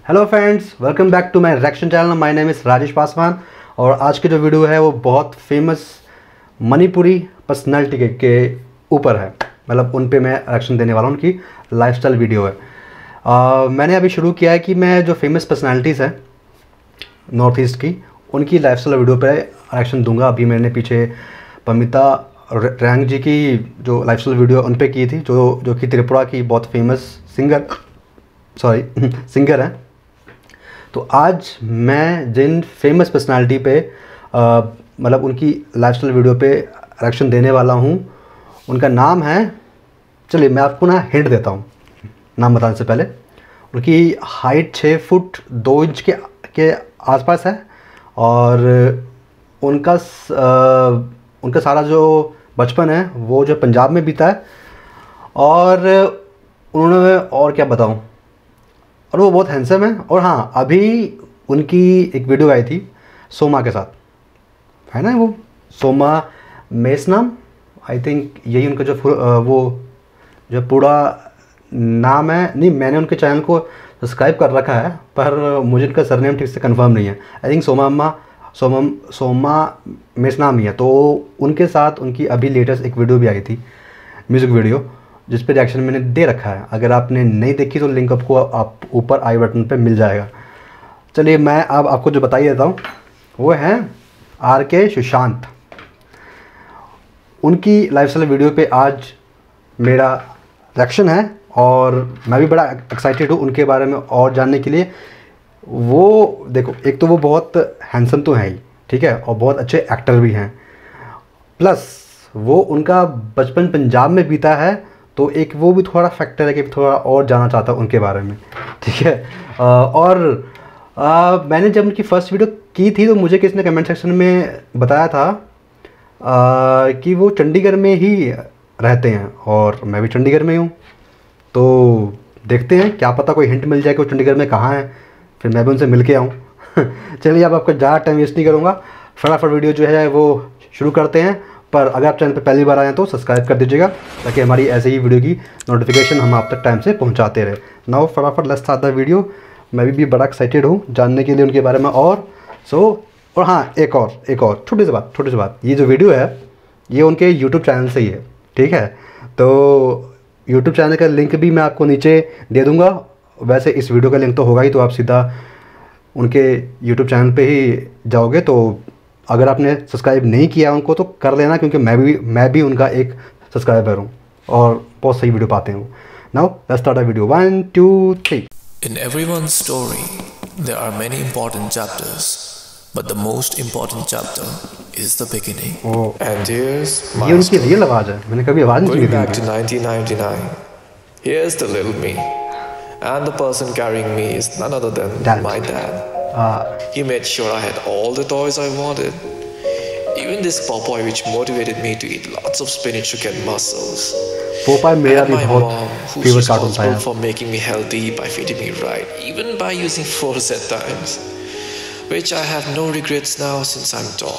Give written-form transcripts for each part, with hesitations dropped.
Hello friends, welcome back to my reaction channel. My name is Rajesh Paswan और आज की जो वीडियो है वो बहुत फेमस मणिपुरी पर्सनालिटी के ऊपर है। मतलब उन पे मैं रिएक्शन देने वाला हूँ, उनकी लाइफस्टाइल वीडियो है। मैंने अभी शुरू किया है कि मैं जो फेमस पर्सनालिटीज़ हैं नॉर्थ ईस्ट की, उनकी लाइफस्टाइल वीडियो पे रिएक्शन दूंगा। अभी मैंने पीछे पमिता रैंग जी की जो लाइफस्टाइल वीडियो उन पे की थी, जो कि त्रिपुरा की बहुत फेमस सिंगर हैं। तो आज मैं जिन फेमस पर्सनालिटी पे मतलब उनकी लाइफस्टाइल वीडियो पे रिएक्शन देने वाला हूँ, उनका नाम है, चलिए मैं आपको ना हिंट देता हूँ नाम बताने से पहले। उनकी हाइट 6 फुट 2 इंच के आसपास है और उनका सारा जो बचपन है वो जो पंजाब में बीता है। और उन्होंने, और क्या बताऊँ, और वो बहुत हैंडसम है। और हाँ, अभी उनकी एक वीडियो आई थी सोमा के साथ, है ना, वो सोमा मेसनाम, आई थिंक यही उनका जो पूरा नाम है। नहीं, मैंने उनके चैनल को सब्सक्राइब कर रखा है पर मुझे उनका सरनेम ठीक से कंफर्म नहीं है। आई थिंक सोमा मेसनाम ही है। तो उनके साथ उनकी अभी लेटेस्ट एक वीडियो भी आई थी, म्यूज़िक वीडियो, जिस पे रिएक्शन मैंने दे रखा है। अगर आपने नहीं देखी तो लिंक आपको ऊपर आई बटन पे मिल जाएगा। चलिए मैं अब आपको जो बता ही देता हूँ, वो हैं RK सुशांत। उनकी लाइफस्टाइल वीडियो पे आज मेरा रिएक्शन है और मैं भी बड़ा एक्साइटेड हूँ उनके बारे में और जानने के लिए। वो देखो, एक तो वो बहुत हैंडसम तो है ही, ठीक है, और बहुत अच्छे एक्टर भी हैं, प्लस वो उनका बचपन पंजाब में बीता है, तो एक वो भी थोड़ा फैक्टर है कि थोड़ा और जानना चाहता हूँ उनके बारे में, ठीक है। और मैंने जब उनकी फर्स्ट वीडियो की थी तो मुझे किसी ने कमेंट सेक्शन में बताया था कि वो चंडीगढ़ में ही रहते हैं और मैं भी चंडीगढ़ में हूँ। तो देखते हैं, क्या पता कोई हिंट मिल जाए कि वो चंडीगढ़ में कहाँ है, फिर मैं भी उनसे मिल के आऊँ। चलिए, अब आपको ज़्यादा टाइम वेस्ट नहीं करूँगा, फटाफट वीडियो जो है वो शुरू करते हैं। पर अगर आप चैनल पर पहली बार आए हैं तो सब्सक्राइब कर दीजिएगा ताकि हमारी ऐसे ही वीडियो की नोटिफिकेशन हम आप तक टाइम से पहुंचाते रहे। नाउ फटाफट लेट्स स्टार्ट द वीडियो। मैं भी बड़ा एक्साइटेड हूँ जानने के लिए उनके बारे में। और हाँ, एक और छोटी सी बात, ये जो वीडियो है ये उनके यूट्यूब चैनल से ही है, ठीक है। तो यूट्यूब चैनल का लिंक भी मैं आपको नीचे दे दूँगा। वैसे इस वीडियो का लिंक तो होगा ही, तो आप सीधा उनके यूट्यूब चैनल पर ही जाओगे। तो अगर आपने सब्सक्राइब नहीं किया उनको तो कर लेना, क्योंकि मैं भी उनका एक सब्सक्राइबर हूँ और बहुत सही वीडियो पाते हूँ। Now let's start the video. 1 2 3। In everyone's story, there are many important chapters, but the most important chapter is the beginning. And here's my ये उनकी रियल आवाज़ है, मैंने कभी आवाज़ नहीं सुनी थी। Going back to 1999, here's the little me, and the person carrying me is none other than my dad. He made sure I had all the toys I wanted. Even this Popeye, which motivated me to eat lots of spinach to get muscles. Popeye मेरा भी बहुत who's responsible for making me healthy by feeding me right, even by using force at times, which I have no regrets now since I'm tall.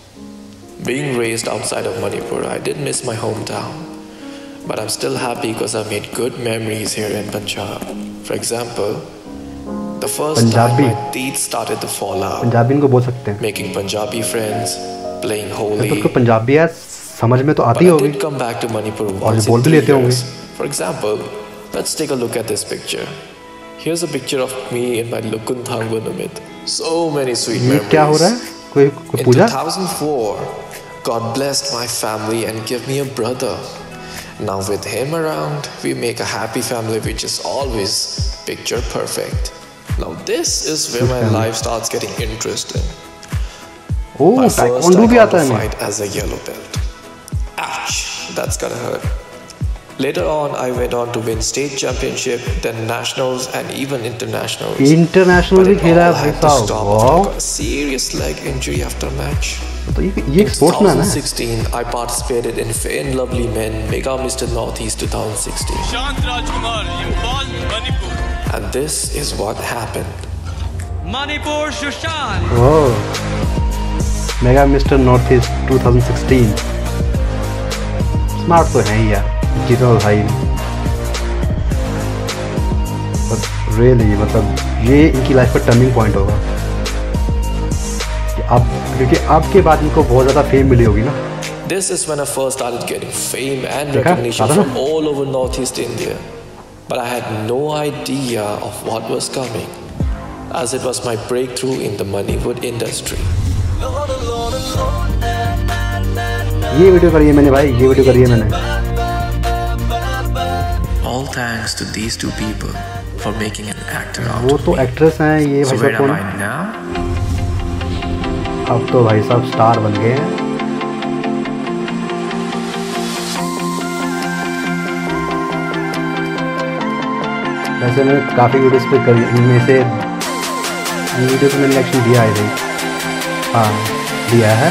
Being raised outside of Manipur, I did miss my hometown, but I'm still happy because I made good memories here in Punjab. For example, the first time my teeth started to fall out, Punjabi इनको बोल सकते हैं, making Punjabi friends, playing Holi. तो पंजाबी है, समझ में तो आती होगी, come back to Manipur और बोल भी लेते होंगे। For example, let's take a look at this picture. Here's a picture of me in my Lukunthang Vanamit. So many sweet memories. क्या हो रहा है? कोई पूजा? In 2004, God blessed my family and gave me a brother. Now with him around, we make a happy family which is always picture perfect. Now this is where my life starts getting interesting. Oh, taekwondo भी आता है fight as a yellow belt. Ouch, that's gonna hurt. Later on, I went on to win state championship, then nationals and even internationals. International भी खेला है भाई साहब। Wow. Serious leg injury after match. तो ये स्पोर्ट्समैन है। 2016, I participated in Fair and Lovely Men Mega Mr. Northeast 2016. Shant Rajkumar, Imphal, Manipur. And this is what happened. Manipur Sushant. Oh, Mega Mr. Northeast 2016. Smart तो है ही यार, जीतो भाई। Really मतलब ये इनकी लाइफ का टर्निंग पॉइंट होगा अब, क्योंकि आपके बाद इनको बहुत ज़्यादा फेम मिली होगी ना। This is when I first started getting fame and recognition from all over Northeast India. But I had no idea of what was coming, as it was my breakthrough in the Moneywood industry. ये video करी है मैंने भाई, ये video करी है मैंने। All thanks to these two people for making an actor out वो of तो me. एक्ट्रेस हैं, ये भाई साहब कौन है? अब तो भाई साहब स्टार बन गए हैं। वैसे मैंने काफ़ी वीडियोस पे करी, इनमें से वीडियो पे मैंने रिएक्शन दिया है, हाँ दिया है।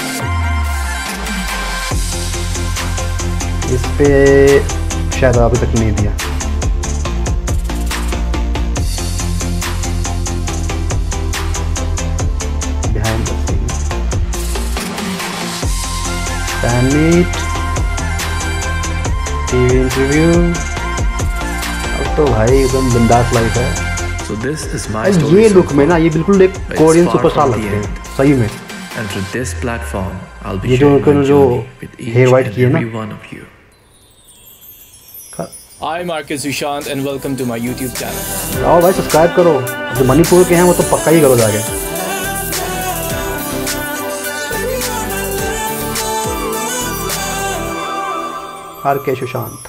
इस पे शायद अभी तक नहीं दिया। Behind the scenes, fan meet, TV interview, तो भाई एकदम बिंदास लाइफ है। So this is my story. ये लुक में ना ये बिल्कुल एक कोरियन सुपरस्टार लगते हैं सही में। And through this platform, I'll be ये जो sharing उन्होंने my जो journey with each hair white and किए ना। every one of you. I'm Marcus Vishant and welcome to my YouTube channel. आओ भाई सब्सक्राइब करो, जो मणिपुर के हैं वो तो पक्का ही करो जाके। RK सुशांत,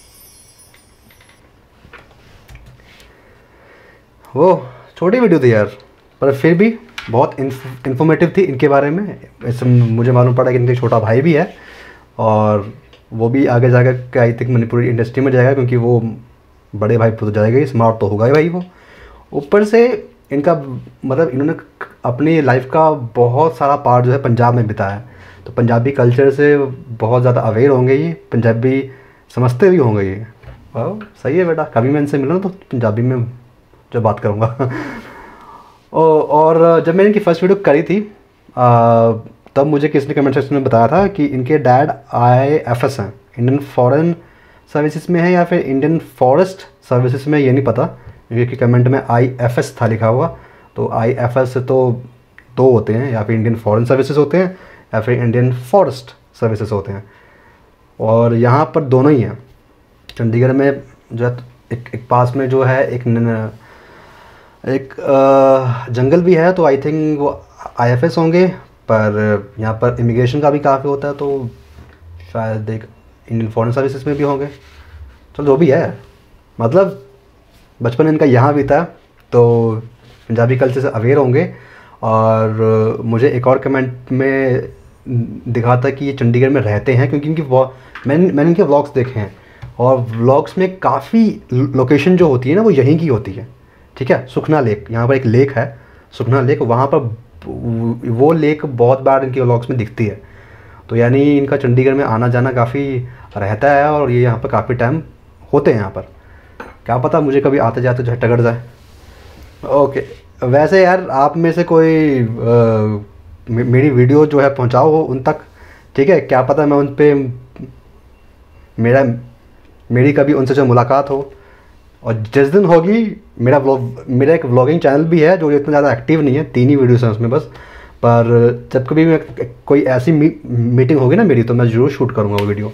वो छोटी वीडियो थी यार, पर फिर भी बहुत इन्फॉर्मेटिव थी इनके बारे में। ऐसे मुझे मालूम पड़ा कि इनके छोटा भाई भी है और वो भी आगे जाकर आई थिंक मणिपुरी इंडस्ट्री में जाएगा, क्योंकि वो बड़े भाई तो जाएगा ही, स्मार्ट तो होगा ही भाई वो। ऊपर से इनका मतलब इन्होंने अपनी लाइफ का बहुत सारा पार्ट जो है पंजाब में बिताया है, तो पंजाबी कल्चर से बहुत ज़्यादा अवेयर होंगे ये, पंजाबी समझते भी होंगे ये। वाह सही है बेटा, कभी मैं इनसे मिला तो पंजाबी में जो बात करूँगा। और जब मैंने इनकी फर्स्ट वीडियो करी थी तब मुझे किसी ने कमेंट सेक्शन में बताया था कि इनके डैड IFS हैं, इंडियन फॉरेन सर्विसेज में है या फिर इंडियन फॉरेस्ट सर्विसेज में, ये नहीं पता, क्योंकि कमेंट में IFS था लिखा हुआ। तो IFS तो दो होते हैं, या फिर इंडियन फॉरेन सर्विसेज होते हैं या फिर इंडियन फॉरेस्ट सर्विसेज होते हैं, और यहाँ पर दोनों ही हैं। चंडीगढ़ में जो है एक पास में जो है एक जंगल भी है, तो आई थिंक वो IFS होंगे, पर यहाँ पर इमिग्रेशन का भी काफ़ी होता है, तो शायद एक इंडियन फॉरेन सर्विसेज में भी होंगे। चलो जो भी है, मतलब बचपन इनका यहाँ भी था, तो पंजाबी कल्चर से अवेयर होंगे। और मुझे एक और कमेंट में दिखा था कि ये चंडीगढ़ में रहते हैं, क्योंकि इनकी मैंने इनके व्लॉग्स देखे हैं, और व्लॉग्स में काफ़ी लोकेशन जो होती है ना वो यहीं की होती है। ठीक है, सुखना लेक, यहाँ पर एक लेक है सुखना लेक, वहाँ पर वो लेक बहुत बार इनके व्लॉग्स में दिखती है। तो यानी इनका चंडीगढ़ में आना जाना काफ़ी रहता है, और ये यहाँ पर काफ़ी टाइम होते हैं यहाँ पर। क्या पता मुझे कभी आते जाते जो है टकड़ जाए। ओके, वैसे यार आप में से कोई मेरी वीडियो जो है पहुँचाओ हो उन तक, ठीक है, क्या पता मैं उन पर मेरी कभी उनसे जो मुलाकात हो। और जिस दिन होगी मेरा एक व्लॉगिंग चैनल भी है जो इतना ज़्यादा एक्टिव नहीं है, 3 ही वीडियोस हैं उसमें बस, पर जब कभी मैं कोई ऐसी मीटिंग होगी ना मेरी, तो मैं ज़रूर शूट करूँगा वो वीडियो।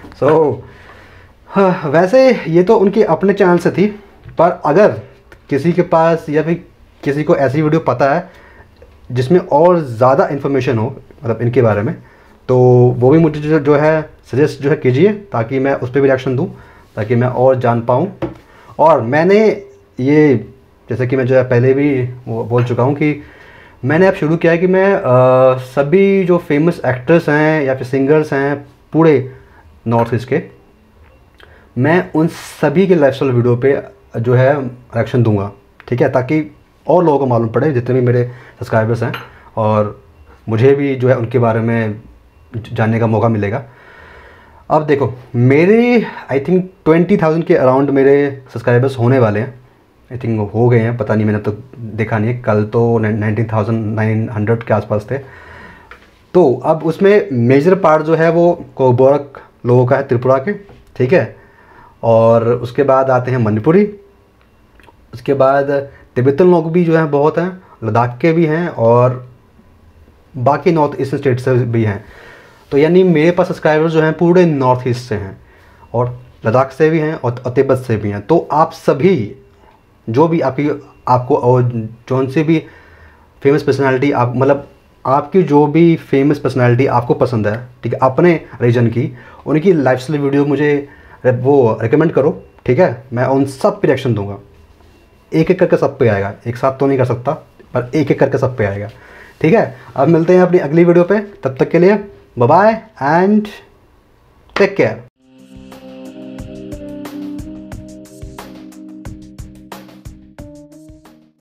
हाँ, वैसे ये तो उनके अपने चैनल से थी, पर अगर किसी के पास या फिर किसी को ऐसी वीडियो पता है जिसमें और ज़्यादा इन्फॉर्मेशन हो मतलब इनके बारे में, तो वो भी मुझे जो है सजेस्ट जो है कीजिए, ताकि मैं उस पर भी रिएक्शन दूँ, ताकि मैं और जान पाऊँ। और मैंने ये जैसे कि मैं जो है पहले भी वो बोल चुका हूँ कि मैंने अब शुरू किया है कि मैं सभी जो फेमस एक्टर्स हैं या फिर सिंगर्स हैं पूरे नॉर्थ ईस्ट के, मैं उन सभी के लाइफस्टाइल वीडियो पे जो है रिएक्शन दूंगा। ठीक है, ताकि और लोगों को मालूम पड़े, जितने भी मेरे सब्सक्राइबर्स हैं, और मुझे भी जो है उनके बारे में जानने का मौका मिलेगा। अब देखो, मेरे आई थिंक 20,000 के अराउंड मेरे सब्सक्राइबर्स होने वाले हैं, आई थिंक हो गए हैं, पता नहीं, मैंने तो देखा नहीं है, कल तो 19,900 के आसपास थे। तो अब उसमें मेजर पार्ट जो है वो कोबोरक लोगों का है, त्रिपुरा के, ठीक है, और उसके बाद आते हैं मणिपुरी, उसके बाद तिब्बतन लोग भी जो हैं बहुत हैं, लद्दाख के भी हैं और बाकी नॉर्थ ईस्टर्न स्टेट से भी हैं। तो यानी मेरे पास सब्सक्राइबर्स जो हैं पूरे नॉर्थ ईस्ट से हैं और लद्दाख से भी हैं और तिब्बत से भी हैं। तो आप सभी जो भी आपको और जौन सी भी फेमस पर्सनालिटी आप मतलब आपकी जो भी फेमस पर्सनालिटी आपको पसंद है, ठीक है, अपने रीजन की, उनकी लाइफस्टाइल वीडियो मुझे वो रिकमेंड करो, ठीक है। मैं उन सब पे रिएक्शन दूंगा, एक एक करके सब पे आएगा, एक साथ तो नहीं कर सकता पर एक एक करके सब पे आएगा, ठीक है। अब मिलते हैं अपनी अगली वीडियो पे, तब तक के लिए bye bye and take care.